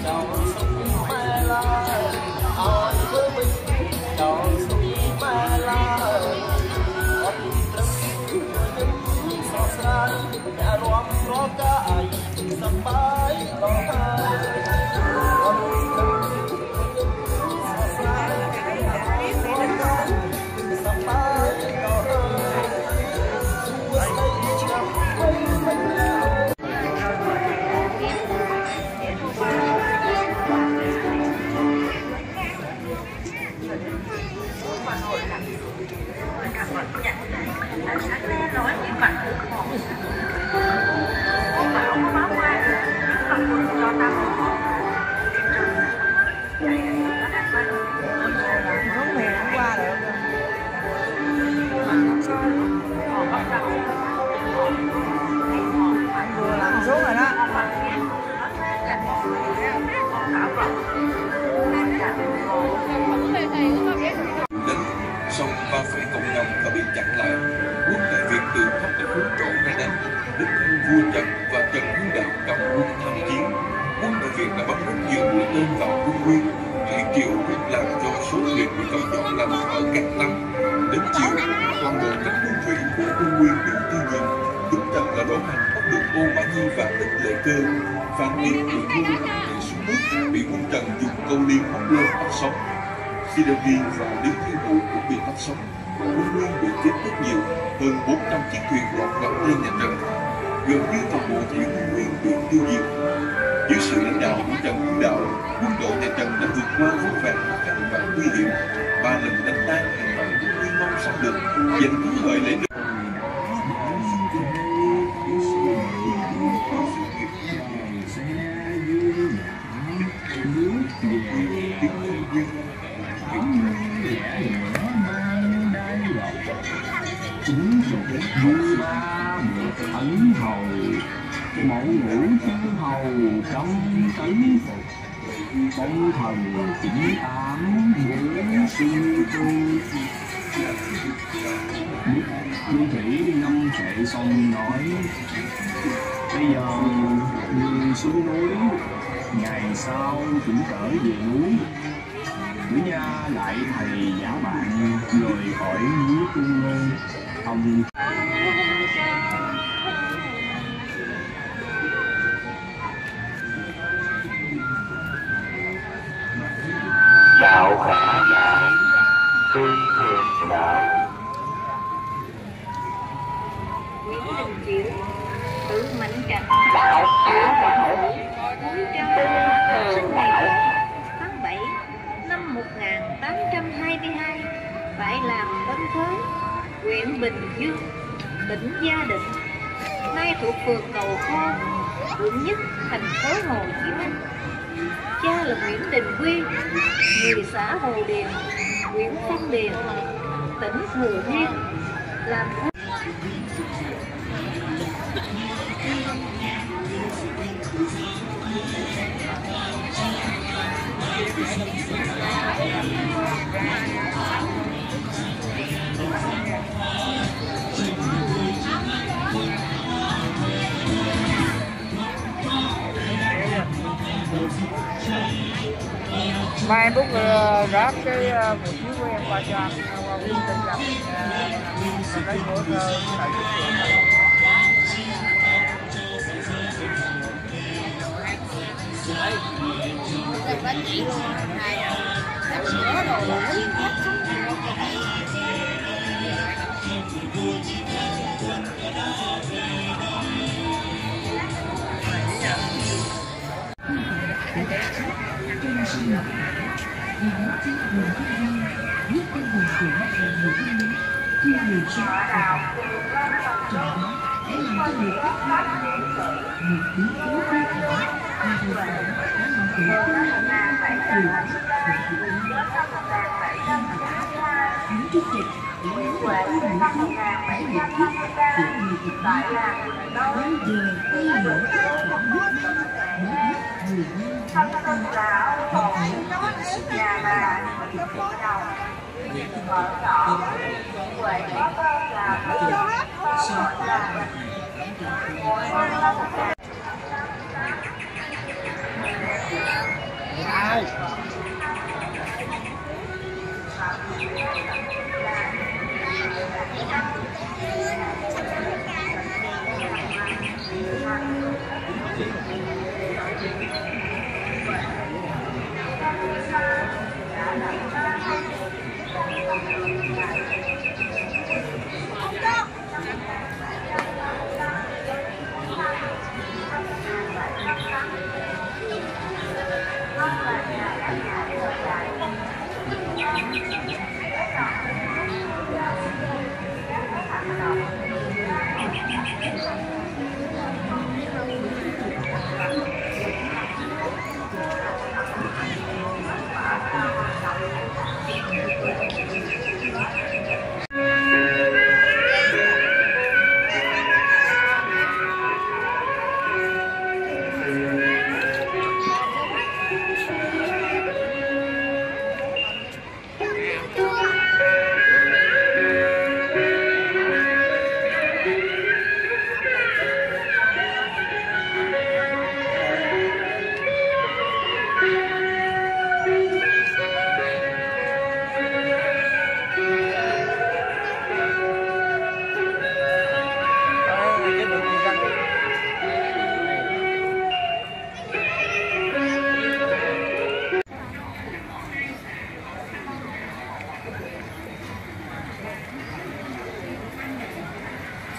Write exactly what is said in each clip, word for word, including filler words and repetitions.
Sông ba phẩy cộng năm đã bị chặn lại. Quân Đại Việt từ khắp các hướng trộn ra đánh. Đích thân vua Trần và Trần Hưng Đạo cầm quân tham chiến. Quân Đại Việt đã bắn rất nhiều mũi tên vào quân Nguyên. Thủy triều quyết làm cho số thuyền bị cởi dọn làm ở càng tăng. Đến chiều, toàn bộ các quân thủy của quân Nguyên bị tiêu diệt. Chúng Trần đã đổ hành bắt được Ô Mã Nhi và Ích Lệ Cơ. Phan Liệt bị vua bị xuống nước, bị quân Trần dùng câu liên bắt lên bắt sống. Sidovi và Lý Thiên Hữu cũng bị bắt sống. Quân Nguyên bị chết rất nhiều, hơn bốn trăm chiếc thuyền lọt vào tay nhà Trần. Gần như toàn bộ thủy quân Nguyên bị tiêu diệt. Dưới sự lãnh đạo của Trần Hưng Đạo, quân đội nhà Trần đã vượt qua vô vàn khó khăn và nguy hiểm, ba lần đánh tan hàng vạn quân Nguyên Mông xâm lược, giành thắng lợi lấy được. Chính dục vua ba được ẩn hầu, mẫu ngũ chư hầu trong tấn phục, công thần chỉnh tám bốn sinh tu. Nguyên Thủy năm chạy xong nói: bây giờ người xuống núi, ngày sau cũng trở về núi. Nữ Nha lại thầy giả bạn rời khỏi núi Cung Lô. Ông đạo khả đạo, phi thường đạo. Nguyễn Đình Chiểu, tự mạnh cảnh, Đạo khả đạo, muốn cho thường đạo. Tháng bảy năm một nghìn tám trăm hai mươi hai, tại làng Tân Thới, huyện Bình Dương, tỉnh Gia Định, nay thuộc phường Cầu Kho, quận Nhất, thành phố Hồ Chí Minh. Cha là Nguyễn Đình Quy, người xã Hồ Điền, huyện Phong Điền, tỉnh Thừa Thiên, làm mai em bút ráp cái vị trí của em qua cho anh qua quy trình làm lấy của tại giúp con hồn của mọi người thân mến, khi người sống và trong đó hãy làm cho người khác một biến cố vô thở và hồi tưởng đã làm tổn thương những con người Thánh Trúc Dịch để nắm được cái mũi thuốc phải được thiết của người Việt Nam. Bây giờ đây là những khoảng nước mới hết người dân chúng ta và phải sự nhà bà mở rộng quậy có là sợ là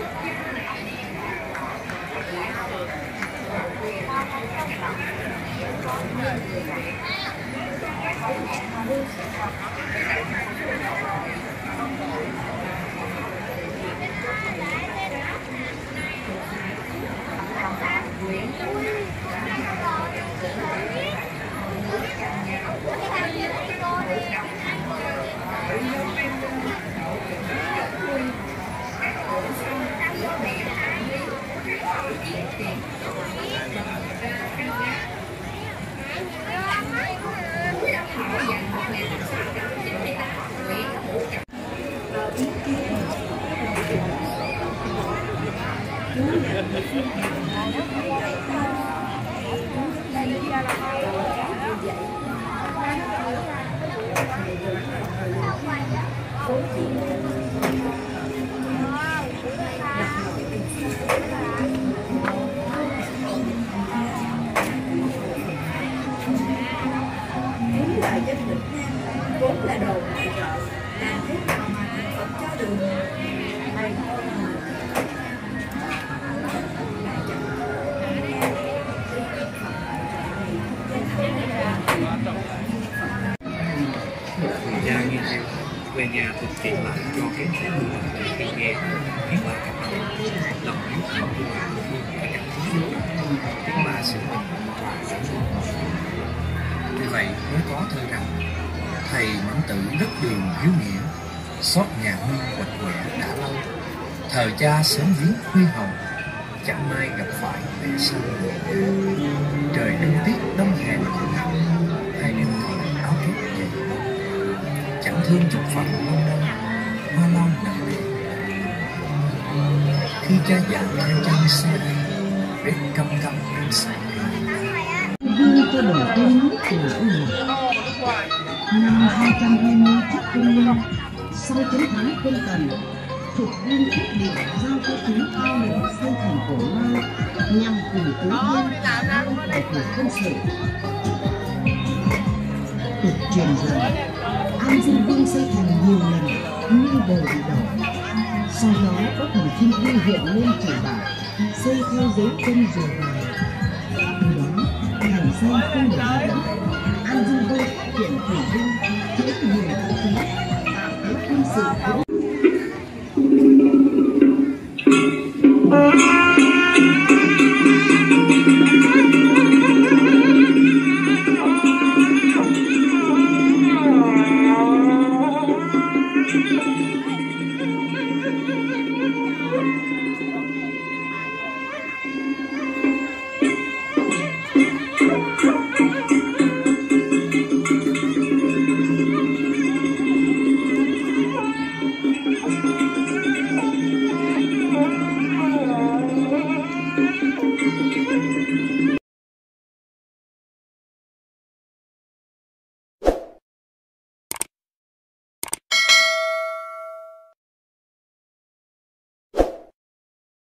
Về nhà thực hiện lại cho các thầy cô khi nghe viết lại các bài lòng biết không của bạn và cảm thấy tiếng ba sự mình và cảm xúc. Vì vậy mới có thơ rằng thầy Mẫn Tử rất đường hiếu nghĩa, xót nhà Huy quạnh quẹ đã lâu, thời cha sớm viếng Huy hồng, chẳng may gặp phải về sau. Trời đông tiết đông hè hai đêm thổi áo kết dày, chẳng thương chục phận lâu năm hoa long nặng nề. Khi cha già theo chân xe đầy bếp căm căm bên sài Vương cho đời tiên nước của ông năm hai trăm hai mươi trước công nguyên, sau chiến thắng quân Tần, Thục Vương quyết định giao cho chúng cao lĩnh xây thành Cổ Loa nhằm củng cố hơn tại thủ quân sự. Tục truyền rằng An Dương Vương xây thành nhiều lần nhưng đều bị đổ. Sau đó có thần Kim Quy hiện lên chỉ bảo xây theo dấu chân rùa vàng. Từ đó thành xây không được nữa. An Dương Vương phát triển thủy binh, chế nhiều vũ khí, tạo thế quân sự vững.